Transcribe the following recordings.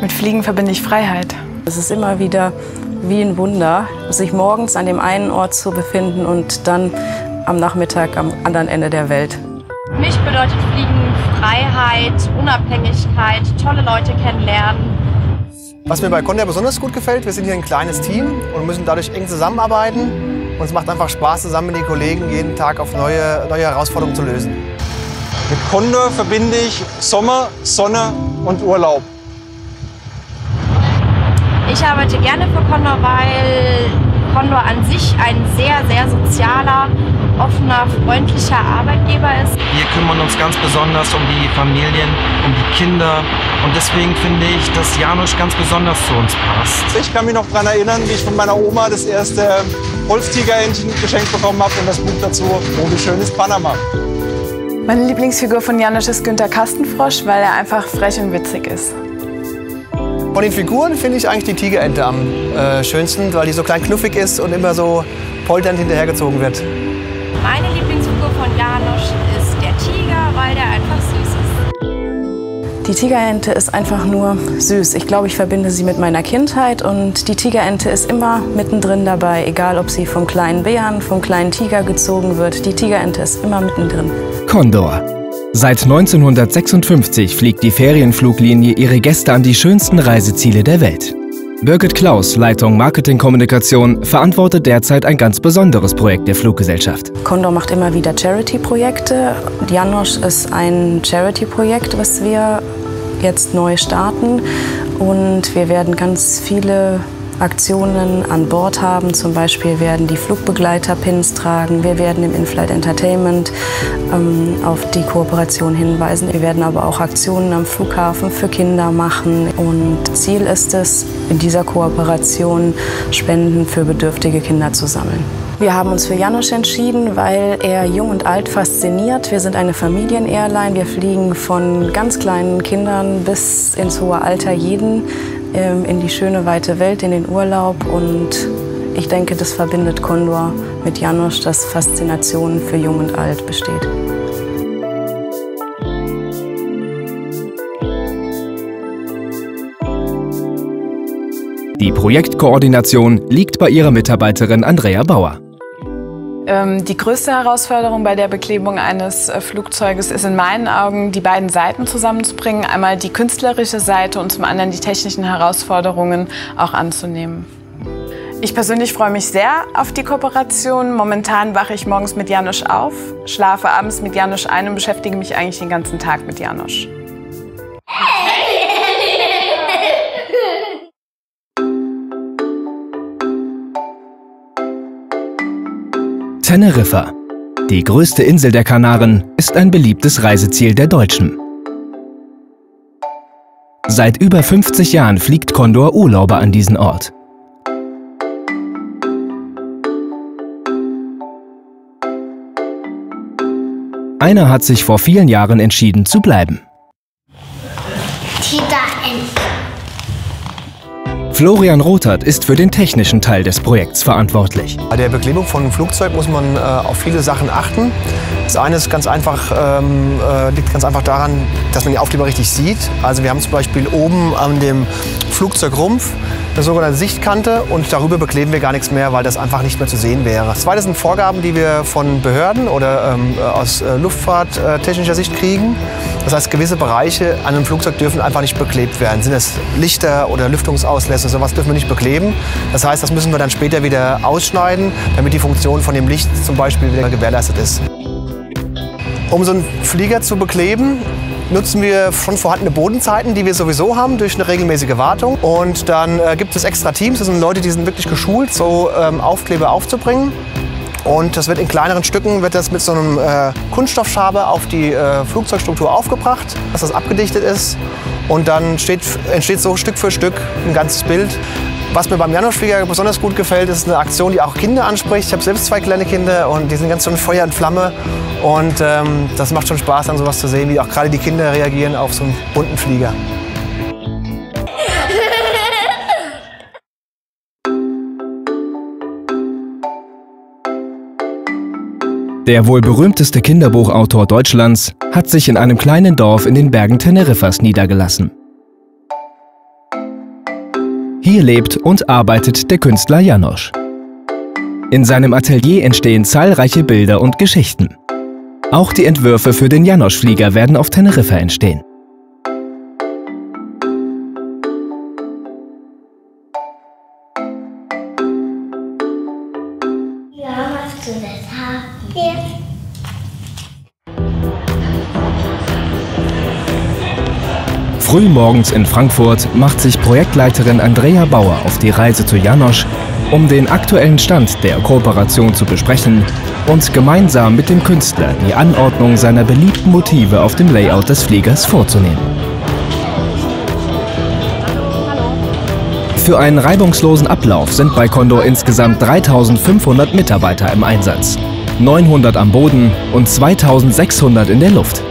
Mit Fliegen verbinde ich Freiheit. Es ist immer wieder wie ein Wunder, sich morgens an dem einen Ort zu befinden und dann am Nachmittag am anderen Ende der Welt. Für mich bedeutet Fliegen Freiheit, Unabhängigkeit, tolle Leute kennenlernen. Was mir bei Condor besonders gut gefällt, wir sind hier ein kleines Team und müssen dadurch eng zusammenarbeiten. Und es macht einfach Spaß, zusammen mit den Kollegen jeden Tag auf neue Herausforderungen zu lösen. Mit Condor verbinde ich Sommer, Sonne und Urlaub. Ich arbeite gerne für Condor, weil Condor an sich ein sehr, sehr sozialer, offener, freundlicher Arbeitgeber ist. Wir kümmern uns ganz besonders um die Familien, um die Kinder. Und deswegen finde ich, dass Janusz ganz besonders zu uns passt. Ich kann mich noch daran erinnern, wie ich von meiner Oma das erste Wolfstigerentchen geschenkt bekommen habe und das Buch dazu, Oh, wie schön ist Panama. Meine Lieblingsfigur von Janusz ist Günther Kastenfrosch, weil er einfach frech und witzig ist. Von den Figuren finde ich eigentlich die Tigerente am schönsten, weil die so klein knuffig ist und immer so polternd hinterhergezogen wird. Meine Lieblingsfigur von Janusz ist der Tiger, weil der einfach süß ist. Die Tigerente ist einfach nur süß. Ich glaube, ich verbinde sie mit meiner Kindheit und die Tigerente ist immer mittendrin dabei, egal ob sie vom kleinen Bären, vom kleinen Tiger gezogen wird. Die Tigerente ist immer mittendrin. Condor. Seit 1956 fliegt die Ferienfluglinie ihre Gäste an die schönsten Reiseziele der Welt. Birgit Klaus, Leitung Marketingkommunikation, verantwortet derzeit ein ganz besonderes Projekt der Fluggesellschaft. Condor macht immer wieder Charity-Projekte. Janusz ist ein Charity-Projekt, was wir jetzt neu starten. Und wir werden ganz viele Aktionen an Bord haben. Zum Beispiel werden die Flugbegleiter Pins tragen. Wir werden im In-Flight Entertainment auf die Kooperation hinweisen. Wir werden aber auch Aktionen am Flughafen für Kinder machen. Und Ziel ist es, in dieser Kooperation Spenden für bedürftige Kinder zu sammeln. Wir haben uns für Janusz entschieden, weil er jung und alt fasziniert. Wir sind eine Familien-Airline. Wir fliegen von ganz kleinen Kindern bis ins hohe Alter jeden in die schöne, weite Welt, in den Urlaub. Und ich denke, das verbindet Condor mit Janusz, dass Faszination für Jung und Alt besteht. Die Projektkoordination liegt bei ihrer Mitarbeiterin Andrea Bauer. Die größte Herausforderung bei der Beklebung eines Flugzeuges ist in meinen Augen, die beiden Seiten zusammenzubringen. Einmal die künstlerische Seite und zum anderen die technischen Herausforderungen auch anzunehmen. Ich persönlich freue mich sehr auf die Kooperation. Momentan wache ich morgens mit Janusz auf, schlafe abends mit Janusz ein und beschäftige mich eigentlich den ganzen Tag mit Janusz. Teneriffa. Die größte Insel der Kanaren ist ein beliebtes Reiseziel der Deutschen. Seit über 50 Jahren fliegt Condor Urlauber an diesen Ort. Einer hat sich vor vielen Jahren entschieden zu bleiben. Florian Rothert ist für den technischen Teil des Projekts verantwortlich. Bei der Beklebung von einem Flugzeug muss man auf viele Sachen achten. Das eine ist ganz einfach, liegt ganz einfach daran, dass man die Aufkleber richtig sieht. Also wir haben zum Beispiel oben an dem Flugzeugrumpf eine sogenannte Sichtkante und darüber bekleben wir gar nichts mehr, weil das einfach nicht mehr zu sehen wäre. Das zweite sind Vorgaben, die wir von Behörden oder aus luftfahrttechnischer Sicht kriegen. Das heißt, gewisse Bereiche an einem Flugzeug dürfen einfach nicht beklebt werden. Sind es Lichter oder Lüftungsauslässe, sowas dürfen wir nicht bekleben. Das heißt, das müssen wir dann später wieder ausschneiden, damit die Funktion von dem Licht zum Beispiel wieder gewährleistet ist. Um so einen Flieger zu bekleben, nutzen wir schon vorhandene Bodenzeiten, die wir sowieso haben, durch eine regelmäßige Wartung. Und dann gibt es extra Teams, das sind Leute, die sind wirklich geschult, so Aufkleber aufzubringen. Und das wird in kleineren Stücken, wird das mit so einem Kunststoffschaber auf die Flugzeugstruktur aufgebracht, dass das abgedichtet ist. Und dann entsteht so Stück für Stück ein ganzes Bild. Was mir beim Janusz-Flieger besonders gut gefällt, ist eine Aktion, die auch Kinder anspricht. Ich habe selbst 2 kleine Kinder und die sind ganz so ein Feuer und Flamme. Und das macht schon Spaß, dann sowas zu sehen, wie auch gerade die Kinder reagieren auf so einen bunten Flieger. Der wohl berühmteste Kinderbuchautor Deutschlands hat sich in einem kleinen Dorf in den Bergen Teneriffas niedergelassen. Hier lebt und arbeitet der Künstler János. In seinem Atelier entstehen zahlreiche Bilder und Geschichten. Auch die Entwürfe für den János-Flieger werden auf Teneriffa entstehen. Frühmorgens in Frankfurt macht sich Projektleiterin Andrea Bauer auf die Reise zu János, um den aktuellen Stand der Kooperation zu besprechen und gemeinsam mit dem Künstler die Anordnung seiner beliebten Motive auf dem Layout des Fliegers vorzunehmen. Für einen reibungslosen Ablauf sind bei Condor insgesamt 3.500 Mitarbeiter im Einsatz, 900 am Boden und 2.600 in der Luft.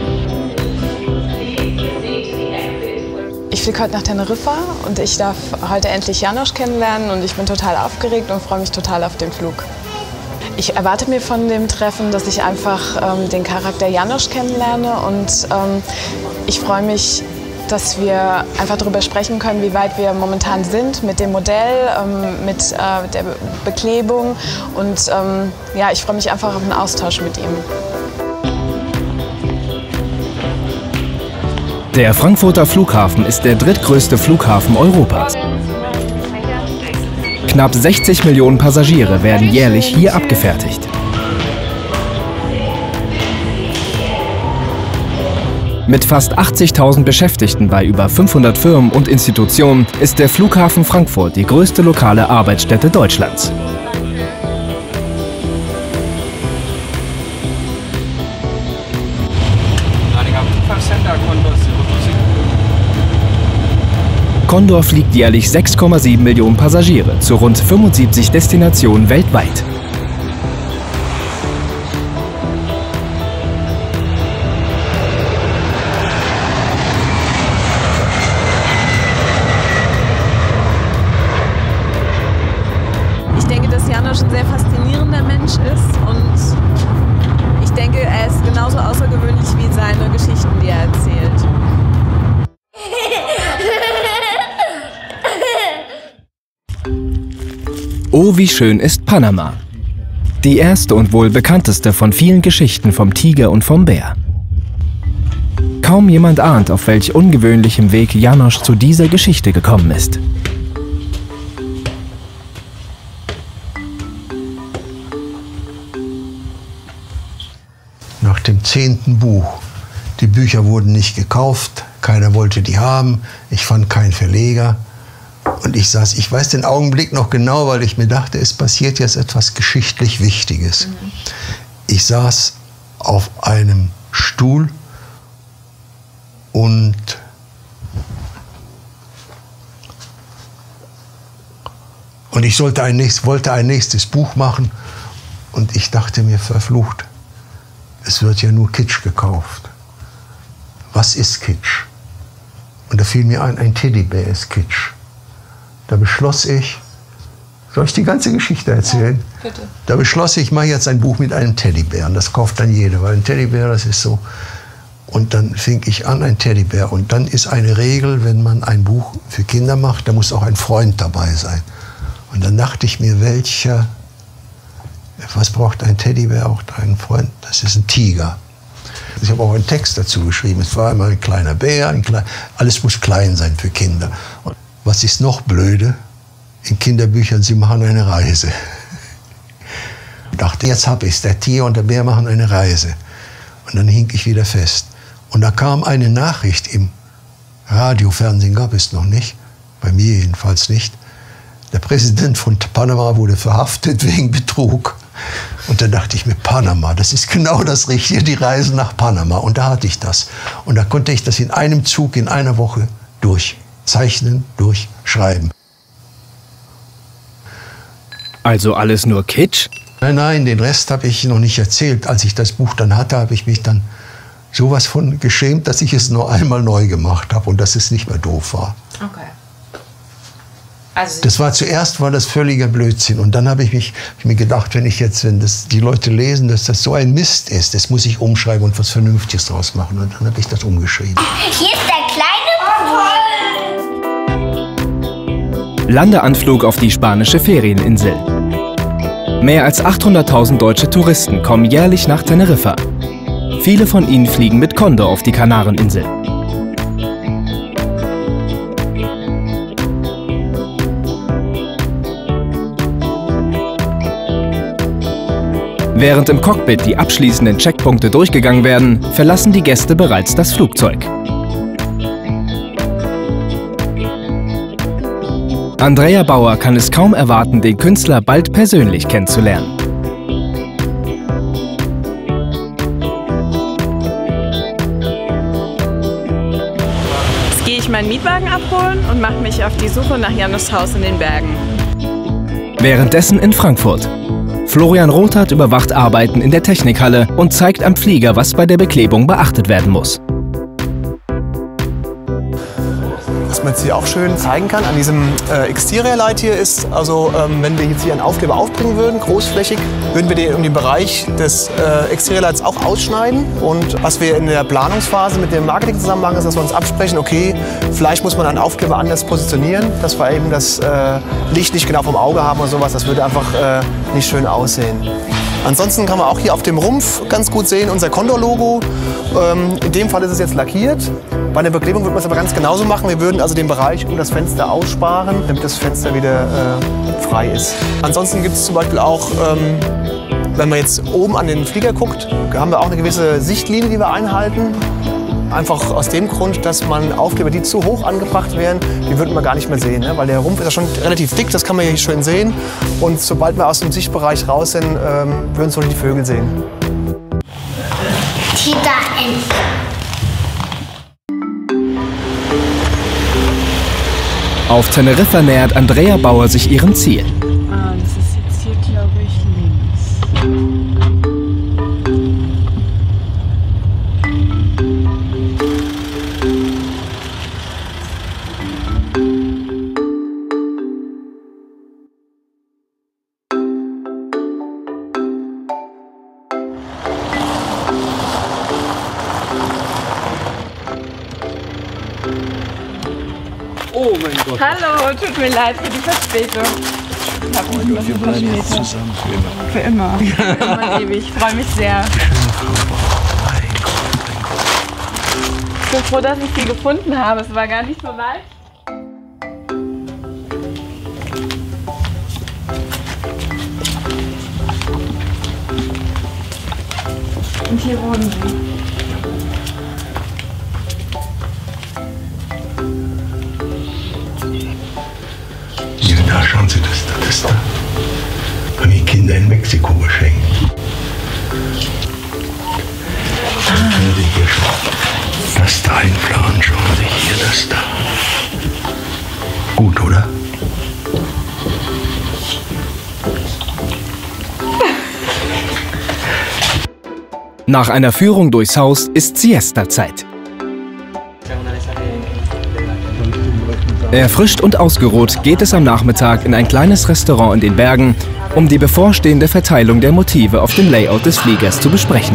Ich fliege heute nach Teneriffa und ich darf heute endlich János kennenlernen und ich bin total aufgeregt und freue mich total auf den Flug. Ich erwarte mir von dem Treffen, dass ich einfach den Charakter János kennenlerne und ich freue mich, dass wir einfach darüber sprechen können, wie weit wir momentan sind mit dem Modell, mit der Beklebung und ja, ich freue mich einfach auf einen Austausch mit ihm. Der Frankfurter Flughafen ist der drittgrößte Flughafen Europas. Knapp 60 Millionen Passagiere werden jährlich hier abgefertigt. Mit fast 80.000 Beschäftigten bei über 500 Firmen und Institutionen ist der Flughafen Frankfurt die größte lokale Arbeitsstätte Deutschlands. Condor fliegt jährlich 6,7 Millionen Passagiere zu rund 75 Destinationen weltweit. Ich denke, dass János ein sehr faszinierender Mensch ist und ich denke, er ist genauso außergewöhnlich wie seine Geschichten, die er erzählt. Oh, wie schön ist Panama. Die erste und wohl bekannteste von vielen Geschichten vom Tiger und vom Bär. Kaum jemand ahnt, auf welch ungewöhnlichem Weg János zu dieser Geschichte gekommen ist. Nach dem 10. Buch. Die Bücher wurden nicht gekauft, keiner wollte die haben, ich fand keinen Verleger. Und ich saß, ich weiß den Augenblick noch genau, weil ich mir dachte, es passiert jetzt etwas geschichtlich Wichtiges. Ich saß auf einem Stuhl und ich wollte ein nächstes Buch machen und ich dachte mir, verflucht, es wird ja nur Kitsch gekauft. Was ist Kitsch? Und da fiel mir ein Teddybär ist Kitsch. Da beschloss ich, soll ich die ganze Geschichte erzählen? Ja, bitte. Da beschloss ich mache jetzt ein Buch mit einem Teddybären. Das kauft dann jeder, weil ein Teddybär, das ist so. Und dann fing ich an, ein Teddybär. Und dann ist eine Regel, wenn man ein Buch für Kinder macht, da muss auch ein Freund dabei sein. Und dann dachte ich mir, was braucht ein Teddybär auch einen Freund? Das ist ein Tiger. Ich habe auch einen Text dazu geschrieben. Es war immer ein kleiner Bär, alles muss klein sein für Kinder. Und was ist noch blöde? In Kinderbüchern, sie machen eine Reise. Ich dachte, jetzt habe ich es. Der Tiger und der Bär machen eine Reise. Und dann hing ich wieder fest. Und da kam eine Nachricht im Radio, Fernsehen gab es noch nicht, bei mir jedenfalls nicht. Der Präsident von Panama wurde verhaftet wegen Betrug. Und da dachte ich mir, Panama, das ist genau das Richtige, die Reise nach Panama. Und da hatte ich das. Und da konnte ich das in einem Zug, in einer Woche durchzeichnen, durchschreiben. Also alles nur Kitsch? Nein, nein, den Rest habe ich noch nicht erzählt. Als ich das Buch dann hatte, habe ich mich dann sowas von geschämt, dass ich es nur einmal neu gemacht habe und dass es nicht mehr doof war. Okay. Also das war zuerst das völliger Blödsinn und dann habe ich mir gedacht, wenn das die Leute lesen, dass das so ein Mist ist, das muss ich umschreiben und was Vernünftiges draus machen und dann habe ich das umgeschrieben. Hier ist der kleine Pol. Landeanflug auf die spanische Ferieninsel. Mehr als 800.000 deutsche Touristen kommen jährlich nach Teneriffa. Viele von ihnen fliegen mit Condor auf die Kanareninseln. Während im Cockpit die abschließenden Checkpunkte durchgegangen werden, verlassen die Gäste bereits das Flugzeug. Andrea Bauer kann es kaum erwarten, den Künstler bald persönlich kennenzulernen. Jetzt gehe ich meinen Mietwagen abholen und mache mich auf die Suche nach János Haus in den Bergen. Währenddessen in Frankfurt. Florian Rothart überwacht Arbeiten in der Technikhalle und zeigt am Flieger, was bei der Beklebung beachtet werden muss. Was man jetzt hier auch schön zeigen kann an diesem Exterior Light hier ist, also wenn wir jetzt hier einen Aufkleber aufbringen würden, großflächig, würden wir den um den Bereich des Exterior Lights auch ausschneiden. Und was wir in der Planungsphase mit dem Marketing zusammen machen, ist, dass wir uns absprechen, okay, vielleicht muss man einen Aufkleber anders positionieren, dass wir eben das Licht nicht genau vom Auge haben oder sowas. Das würde einfach nicht schön aussehen. Ansonsten kann man auch hier auf dem Rumpf ganz gut sehen unser Condor-Logo. In dem Fall ist es jetzt lackiert. Bei der Beklebung würde man es aber ganz genauso machen. Wir würden also den Bereich um das Fenster aussparen, damit das Fenster wieder frei ist. Ansonsten gibt es zum Beispiel auch, wenn man jetzt oben an den Flieger guckt, haben wir auch eine gewisse Sichtlinie, die wir einhalten. Einfach aus dem Grund, dass man Aufkleber, die zu hoch angebracht wären, die würden wir gar nicht mehr sehen. Ne? Weil der Rumpf ist ja schon relativ dick, das kann man hier schön sehen. Und sobald wir aus dem Sichtbereich raus sind, würden so die Vögel sehen. Auf Teneriffa nähert Andrea Bauer sich ihrem Ziel. Das ist jetzt hier, glaube ich, links. Oh mein Gott. Hallo, tut mir leid für die Verspätung. Wir bleiben jetzt zusammen Für immer. Für immer ewig. Ich freue mich sehr. Ich bin froh, dass ich sie gefunden habe. Es war gar nicht so leicht. Und hier wohnen sie. Da schauen Sie, das da. Haben die Kinder in Mexiko geschenkt. Können Sie hier schon das da einplanen? Schauen Sie hier das da. Gut, oder? Nach einer Führung durchs Haus ist Siesta-Zeit. Erfrischt und ausgeruht geht es am Nachmittag in ein kleines Restaurant in den Bergen, um die bevorstehende Verteilung der Motive auf dem Layout des Fliegers zu besprechen.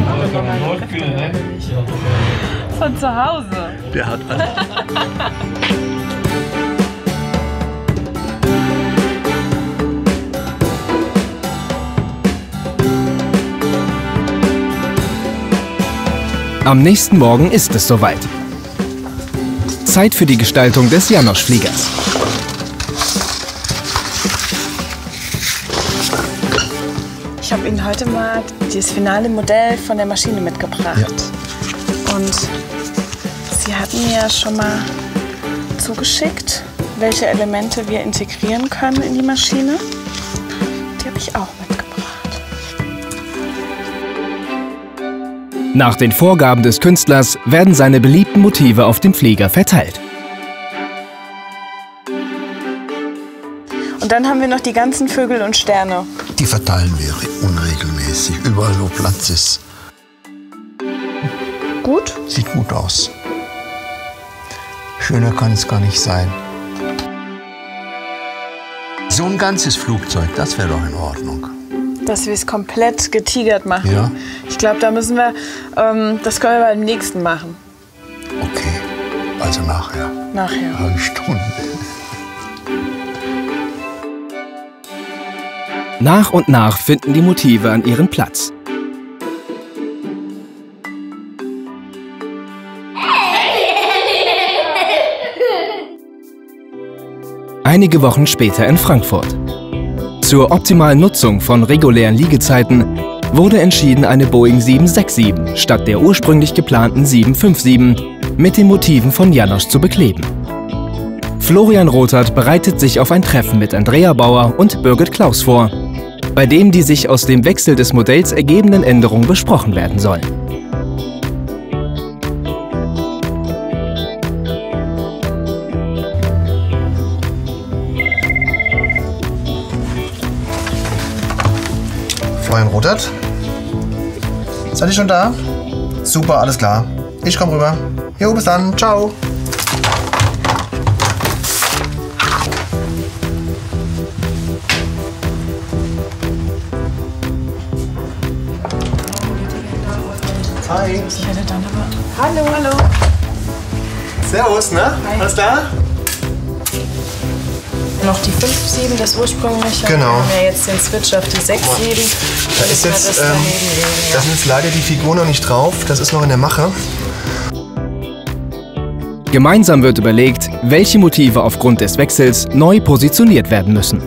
Von zu Hause. Der hat alles. Am nächsten Morgen ist es soweit. Zeit für die Gestaltung des János-Fliegers. Ich habe Ihnen heute mal das finale Modell von der Maschine mitgebracht. Ja. Und Sie hatten mir ja schon mal zugeschickt, welche Elemente wir integrieren können in die Maschine. Die habe ich auch mitgebracht. Nach den Vorgaben des Künstlers werden seine beliebten Motive auf dem Flieger verteilt. Und dann haben wir noch die ganzen Vögel und Sterne. Die verteilen wir unregelmäßig, überall wo Platz ist. Gut? Sieht gut aus. Schöner kann es gar nicht sein. So ein ganzes Flugzeug, das wäre doch in Ordnung. Dass wir es komplett getigert machen. Ja. Ich glaube, da müssen wir, das können wir beim nächsten machen. Okay, also nachher. Nachher. Eine Stunde. Nach und nach finden die Motive an ihren Platz. Einige Wochen später in Frankfurt. Zur optimalen Nutzung von regulären Liegezeiten wurde entschieden, eine Boeing 767 statt der ursprünglich geplanten 757 mit den Motiven von János zu bekleben. Florian Rothart bereitet sich auf ein Treffen mit Andrea Bauer und Birgit Klaus vor, bei dem die sich aus dem Wechsel des Modells ergebenden Änderungen besprochen werden sollen. Florian Rothart. Seid ihr schon da? Super, alles klar. Ich komm rüber. Jo, bis dann. Ciao. Hi. Hallo. Hallo. Servus, ne? Hi. Alles klar? Noch die 5-7, das ursprüngliche. Genau. Wir haben ja jetzt den Switch auf die 6-7. Da ist jetzt, da sind jetzt leider die Figuren noch nicht drauf. Das ist noch in der Mache. Gemeinsam wird überlegt, welche Motive aufgrund des Wechsels neu positioniert werden müssen.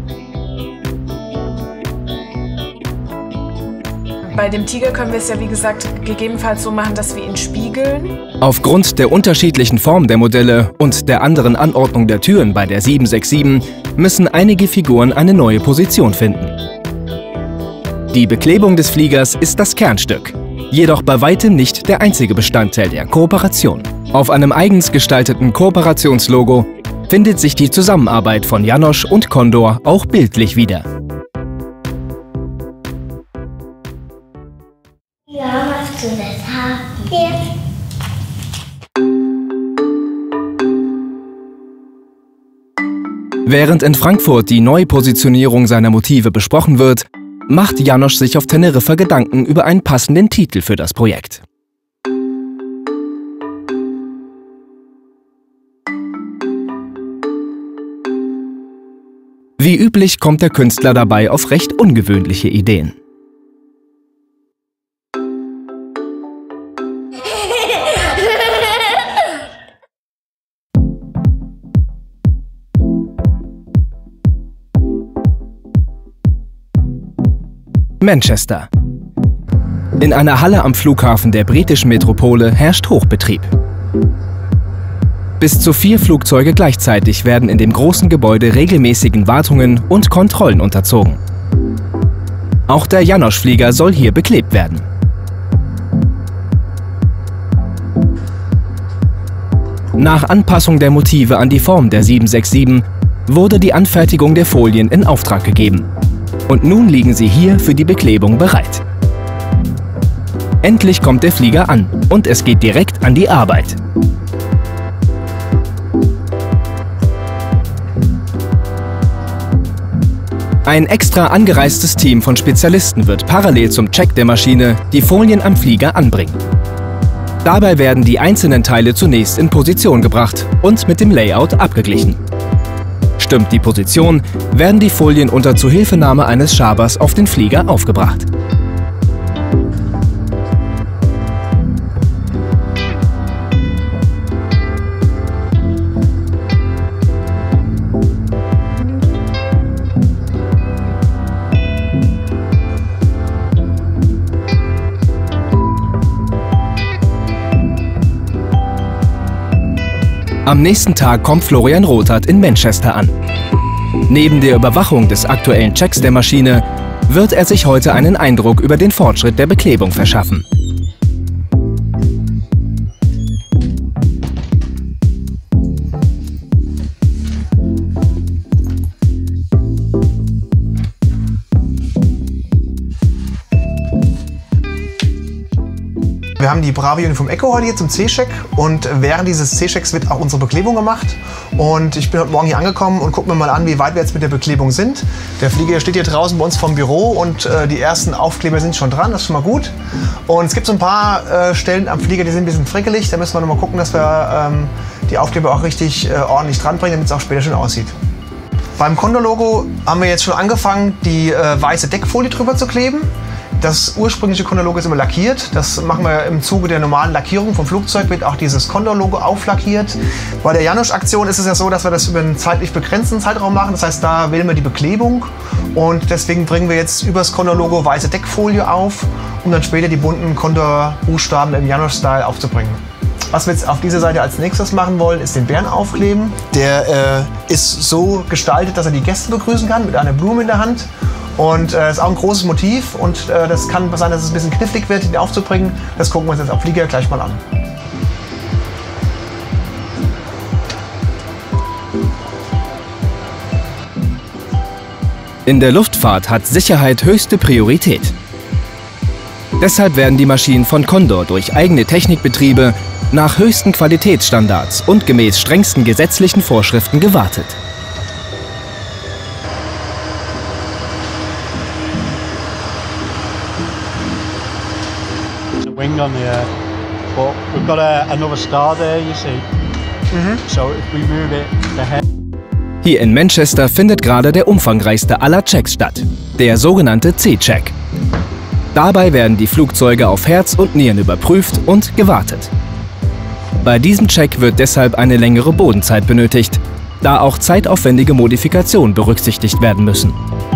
Bei dem Tiger können wir es ja, wie gesagt, gegebenenfalls so machen, dass wir ihn spiegeln. Aufgrund der unterschiedlichen Form der Modelle und der anderen Anordnung der Türen bei der 767 müssen einige Figuren eine neue Position finden. Die Beklebung des Fliegers ist das Kernstück, jedoch bei weitem nicht der einzige Bestandteil der Kooperation. Auf einem eigens gestalteten Kooperationslogo findet sich die Zusammenarbeit von János und Condor auch bildlich wieder. Ja, machst du das haben? Ja. Während in Frankfurt die Neupositionierung seiner Motive besprochen wird, macht János sich auf Teneriffa Gedanken über einen passenden Titel für das Projekt. Wie üblich kommt der Künstler dabei auf recht ungewöhnliche Ideen. Manchester. In einer Halle am Flughafen der britischen Metropole herrscht Hochbetrieb. Bis zu 4 Flugzeuge gleichzeitig werden in dem großen Gebäude regelmäßigen Wartungen und Kontrollen unterzogen. Auch der János-Flieger soll hier beklebt werden. Nach Anpassung der Motive an die Form der 767 wurde die Anfertigung der Folien in Auftrag gegeben. Und nun liegen sie hier für die Beklebung bereit. Endlich kommt der Flieger an und es geht direkt an die Arbeit. Ein extra angereistes Team von Spezialisten wird parallel zum Check der Maschine die Folien am Flieger anbringen. Dabei werden die einzelnen Teile zunächst in Position gebracht und mit dem Layout abgeglichen. Stimmt die Position, werden die Folien unter Zuhilfenahme eines Schabers auf den Flieger aufgebracht. Am nächsten Tag kommt Florian Rothart in Manchester an. Neben der Überwachung des aktuellen Checks der Maschine wird er sich heute einen Eindruck über den Fortschritt der Beklebung verschaffen. Wir haben die Bravi Uniform Echo heute hier zum C-Check und während dieses C-Checks wird auch unsere Beklebung gemacht. Und ich bin heute Morgen hier angekommen und gucke mir mal an, wie weit wir jetzt mit der Beklebung sind. Der Flieger steht hier draußen bei uns vom Büro und die ersten Aufkleber sind schon dran, das ist schon mal gut. Und es gibt so ein paar Stellen am Flieger, die sind ein bisschen frickelig. Da müssen wir noch mal gucken, dass wir die Aufkleber auch richtig ordentlich dran bringen, damit es auch später schön aussieht. Beim Condor-Logo haben wir jetzt schon angefangen, die weiße Deckfolie drüber zu kleben. Das ursprüngliche Condor-Logo ist immer lackiert. Das machen wir im Zuge der normalen Lackierung vom Flugzeug, wird auch dieses Condor-Logo auflackiert. Bei der Janusz-Aktion ist es ja so, dass wir das über einen zeitlich begrenzten Zeitraum machen. Das heißt, da wählen wir die Beklebung und deswegen bringen wir jetzt über das Condor-Logo weiße Deckfolie auf, um dann später die bunten Condor-Buchstaben im Janusz-Style aufzubringen. Was wir jetzt auf dieser Seite als nächstes machen wollen, ist den Bären aufkleben. Der ist so gestaltet, dass er die Gäste begrüßen kann mit einer Blume in der Hand. Und ist auch ein großes Motiv und das kann sein, dass es ein bisschen knifflig wird, ihn aufzubringen. Das gucken wir uns jetzt auf Flieger gleich mal an. In der Luftfahrt hat Sicherheit höchste Priorität. Deshalb werden die Maschinen von Condor durch eigene Technikbetriebe nach höchsten Qualitätsstandards und gemäß strengsten gesetzlichen Vorschriften gewartet. Wing on the but we've got another star there, you see. So if we move it the head. Hier in Manchester findet gerade der umfangreichste aller Checks statt, der sogenannte C-Check. Dabei werden die Flugzeuge auf Herz und Nieren überprüft und gewartet. Bei diesem Check wird deshalb eine längere Bodenzeit benötigt, da auch zeitaufwendige Modifikationen berücksichtigt werden müssen.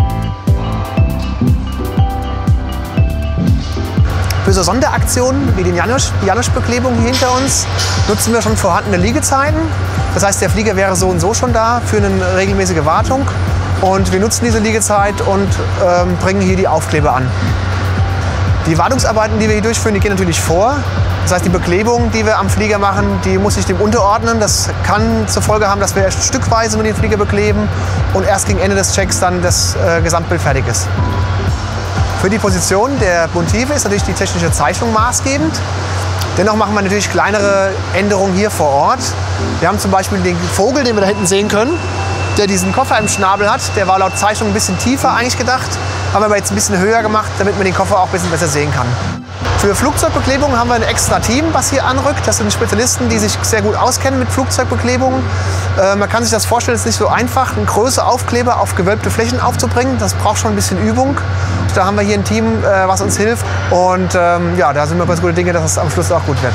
Für so Sonderaktionen wie die Janusz-Beklebung hier hinter uns nutzen wir schon vorhandene Liegezeiten. Das heißt, der Flieger wäre so und so schon da für eine regelmäßige Wartung. Und wir nutzen diese Liegezeit und bringen hier die Aufkleber an. Die Wartungsarbeiten, die wir hier durchführen, die gehen natürlich vor. Das heißt, die Beklebung, die wir am Flieger machen, die muss sich dem unterordnen. Das kann zur Folge haben, dass wir erst stückweise mit den Flieger bekleben und erst gegen Ende des Checks dann das Gesamtbild fertig ist. Für die Position der Motive ist natürlich die technische Zeichnung maßgebend. Dennoch machen wir natürlich kleinere Änderungen hier vor Ort. Wir haben zum Beispiel den Vogel, den wir da hinten sehen können, der diesen Koffer im Schnabel hat. Der war laut Zeichnung ein bisschen tiefer eigentlich gedacht, haben wir aber jetzt ein bisschen höher gemacht, damit man den Koffer auch ein bisschen besser sehen kann. Für Flugzeugbeklebung haben wir ein extra Team, was hier anrückt. Das sind Spezialisten, die sich sehr gut auskennen mit Flugzeugbeklebung. Man kann sich das vorstellen, es ist nicht so einfach, einen größeren Aufkleber auf gewölbte Flächen aufzubringen. Das braucht schon ein bisschen Übung. Da haben wir hier ein Team, was uns hilft. Und ja, da sind wir ganz gute Dinge, dass es am Schluss auch gut wird.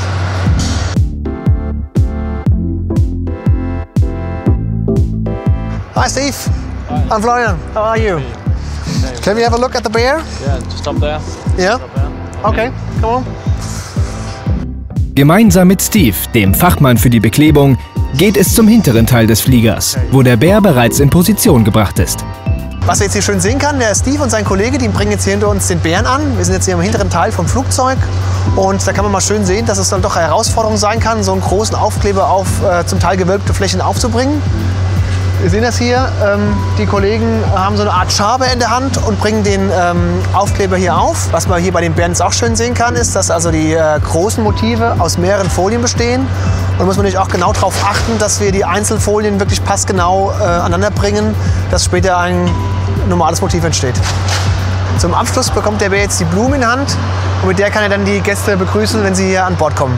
Hi Steve, I'm Florian. How are you? Can we have a look at the bear? Yeah, just up there. Yeah? Okay, come on. Gemeinsam mit Steve, dem Fachmann für die Beklebung, geht es zum hinteren Teil des Fliegers, wo der Bär bereits in Position gebracht ist. Was wir jetzt hier schön sehen kann, der Steve und sein Kollege, die bringen jetzt hier hinter uns den Bären an. Wir sind jetzt hier im hinteren Teil vom Flugzeug und da kann man mal schön sehen, dass es dann doch eine Herausforderung sein kann, so einen großen Aufkleber auf zum Teil gewölbte Flächen aufzubringen. Wir sehen das hier, die Kollegen haben so eine Art Schabe in der Hand und bringen den Aufkleber hier auf. Was man hier bei den Bären jetzt auch schön sehen kann, ist, dass also die großen Motive aus mehreren Folien bestehen. Und da muss man natürlich auch genau darauf achten, dass wir die Einzelfolien wirklich passgenau aneinander bringen, dass später ein normales Motiv entsteht. Zum Abschluss bekommt der Bär jetzt die Blume in die Hand und mit der kann er dann die Gäste begrüßen, wenn sie hier an Bord kommen.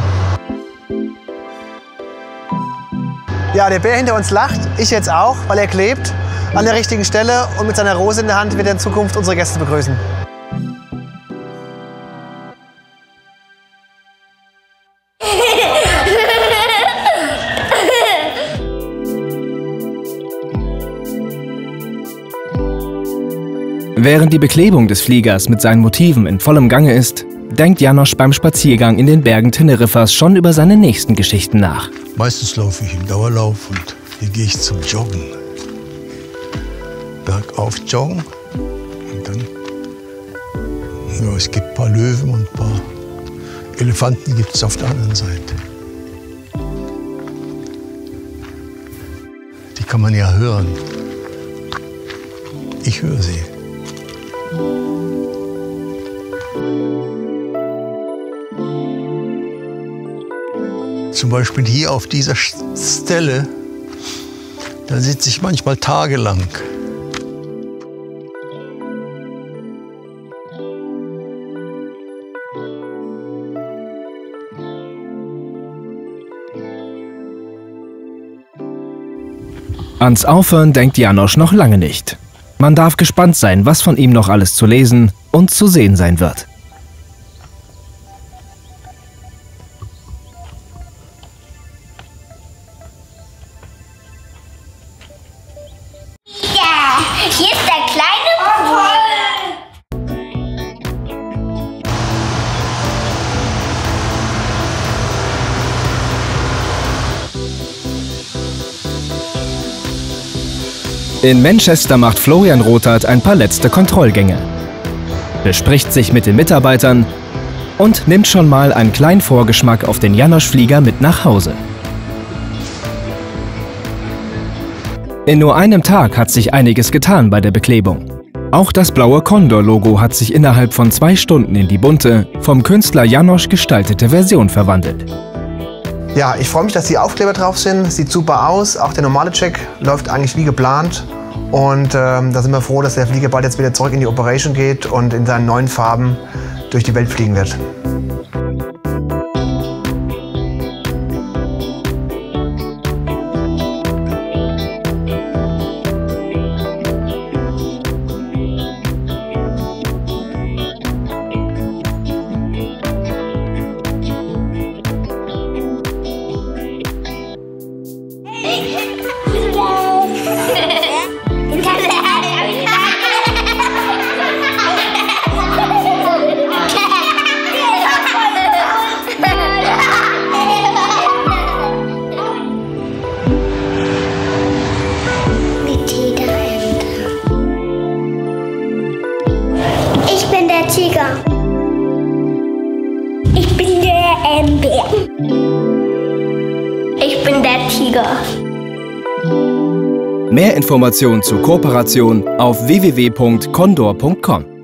Ja, der Bär hinter uns lacht, ich jetzt auch, weil er klebt an der richtigen Stelle und mit seiner Rose in der Hand wird er in Zukunft unsere Gäste begrüßen. Während die Beklebung des Fliegers mit seinen Motiven in vollem Gange ist, denkt János beim Spaziergang in den Bergen Teneriffas schon über seine nächsten Geschichten nach. Meistens laufe ich im Dauerlauf und hier gehe ich zum Joggen. Bergauf joggen und dann, ja, es gibt ein paar Löwen und ein paar Elefanten gibt es auf der anderen Seite. Die kann man ja hören. Ich höre sie. Zum Beispiel hier auf dieser Stelle, da sitze ich manchmal tagelang. Ans Aufhören denkt Janosch noch lange nicht. Man darf gespannt sein, was von ihm noch alles zu lesen und zu sehen sein wird. Ja, hier ist der kleine Pool. In Manchester macht Florian Rothart ein paar letzte Kontrollgänge, bespricht sich mit den Mitarbeitern und nimmt schon mal einen kleinen Vorgeschmack auf den Janosch-Flieger mit nach Hause. In nur einem Tag hat sich einiges getan bei der Beklebung. Auch das blaue Condor-Logo hat sich innerhalb von 2 Stunden in die bunte, vom Künstler Janosch gestaltete Version verwandelt. Ja, ich freue mich, dass die Aufkleber drauf sind. Sieht super aus. Auch der normale Check läuft eigentlich wie geplant. Und da sind wir froh, dass der Flieger bald jetzt wieder zurück in die Operation geht und in seinen neuen Farben durch die Welt fliegen wird. Tiger. Ich bin der Bär. Ich bin der Tiger. Mehr Informationen zur Kooperation auf www.condor.com.